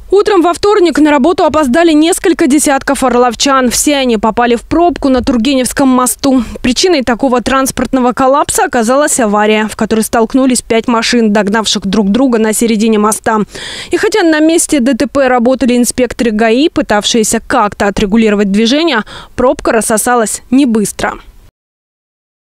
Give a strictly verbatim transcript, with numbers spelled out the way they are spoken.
Утром во вторник на работу опоздали несколько десятков орловчан. Все они попали в пробку на Тургеневском мосту. Причиной такого транспортного коллапса оказалась авария, в которой столкнулись пять машин, догнавших друг друга на середине моста. И хотя на месте ДТП работали инспекторы ГАИ, пытавшиеся как-то отрегулировать движение, пробка рассосалась не быстро.